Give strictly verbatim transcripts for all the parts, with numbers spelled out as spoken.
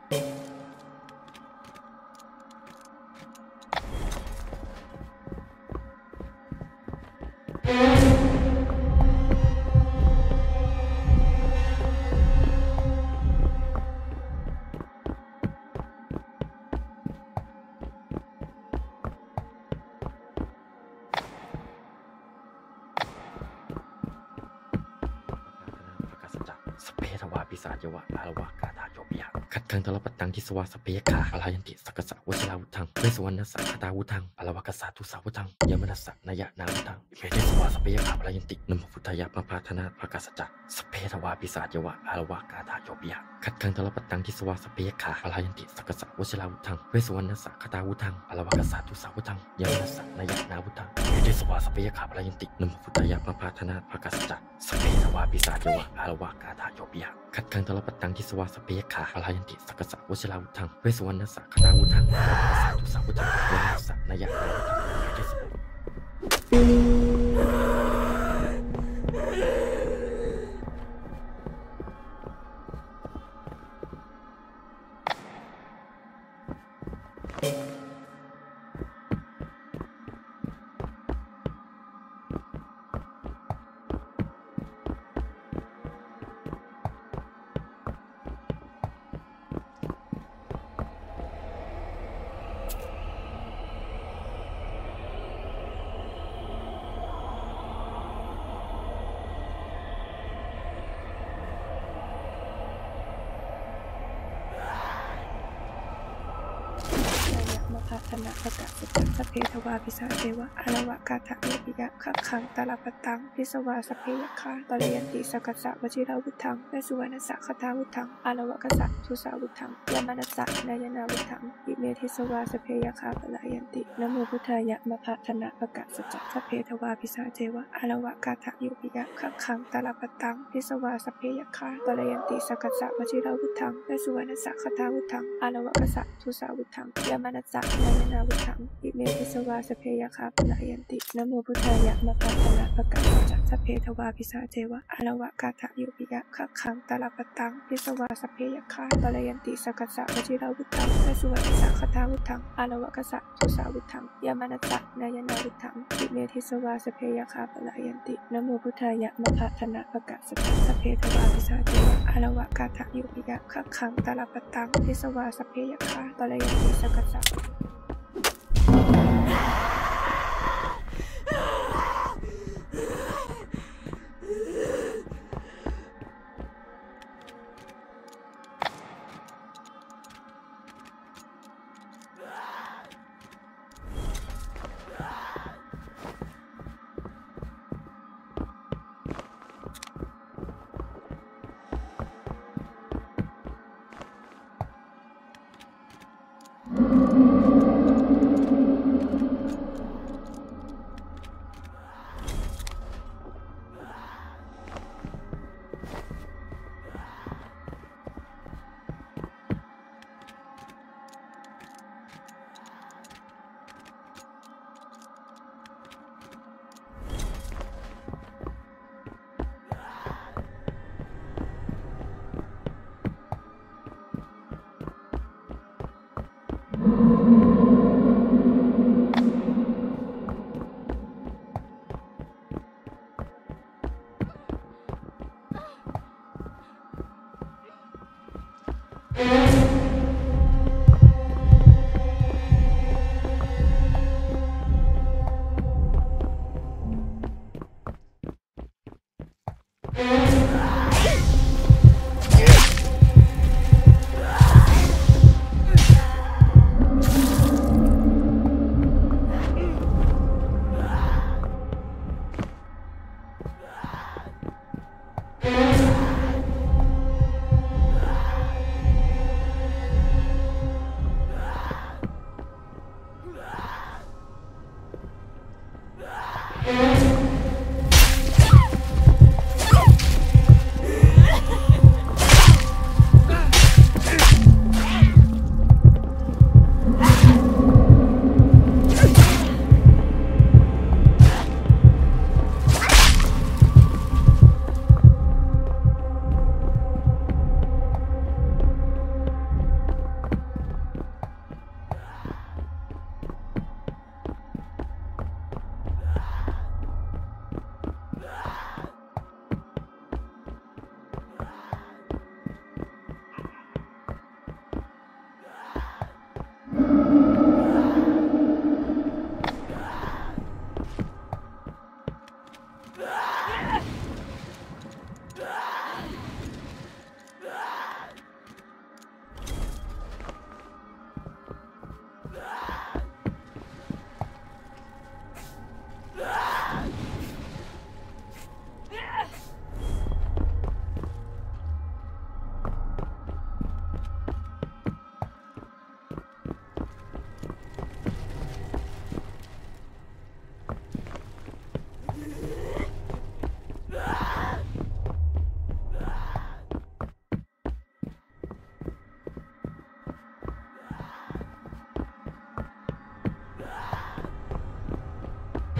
สเปทวาปิศาจยวะอารวากาธาโยปิยะขัดขังตลปัตตังทิสวาสเปยคาอรยันติสักกะสะวชิราวุธังเวสวรรณสักคตาวุธังอารวากสาทุสาวุธังยมนัสสะนายะนาวุธังเมเทสวาสเปยคาอรยันตินโมพุทธายะมะพาธนาภกสัจจะสเปทวาปิศาจยวะอารวากาธาโยปิยะขัดขังตลปัตตังทิสวาสเปยคาอรยันติสักกะสะวชิราวุธังเวสวรรณสักคตาวุธังอารวากสาทุสาวุธังยมนัสสะนายะนาวุธังเมเทสวาสเปยคาอรยันตินโมพุทธายะมะพาธนาภกสัจจะสเปทวาปิศาจยวะอารวากาธาโยปิยะขัดขังตลปัตตังทิสวาสเปยคาอรยันติสักกะสะวชิราวุธังเวสวรรณสักคตาวุธังอารวากสาทุสาวุธังยมนัสสะนายะนาวุธังเมเทสพัฒนาประกาศสัจจะสเพทวาปิศาจเทวะอารวะกาถะโยปิยะขังขังตาลปัตตังพิสวาสเพยคาปรยันติสกัสสะวชิราวุธังเวสุวรรณสักคตาวุธังอารวะกษัตทุสาวุธังยมนัสสะนายนาวุธังอิเมทิสวาสเพยคาปรยันตินะโมพุทธายะมะพัฒนาประกาศสัจจะสเพทวาปิศาจเทวะอารวะกาถะโยปิยะขังขังตาลปัตตังพิสวาสเพยคาปรยันติสกัสสะวชิราวุธังเวสุวรรณสักคตาวุธังอารวะกษัตทุสาวุธังยมนัสสะนายนาวุธังอิเมทิสวาสเพยคาปรยันตินะโมพุทธายะมะพัฒนาประกาศสัจจะสเพทวาปิศาจเทวะอารวะกาถะโยปิยะขังขังตาลปัตตังพิสวาสเพยคาปรยันติสกัสสะวชิราวุธังเวสุวรรณสักคตาวุธังอารวะกษัตทุสาวุธังยมนัสสะนายนาวุธังอิเมทิสวาสเพยคาปรยันตินะโมพุทธายะมะพัฒนาประกาศสัจจะสเพทวาปิศาจเทวะอารวะกาถะโยปิยะขังขังตาลปัตตังพิสวาสเพยคาปรยันติสกัสสะ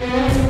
ะ